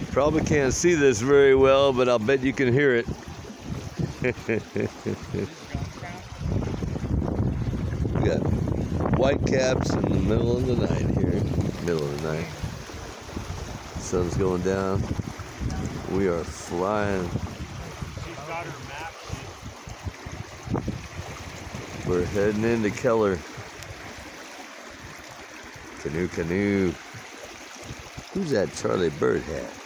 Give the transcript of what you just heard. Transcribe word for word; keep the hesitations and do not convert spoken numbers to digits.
Probably can't see this very well, but I'll bet you can hear it. We got white caps in the middle of the night here. Middle of the night. Sun's going down. We are flying. We're heading into Keller. Canoe, canoe. Who's that Charlie Bird hat?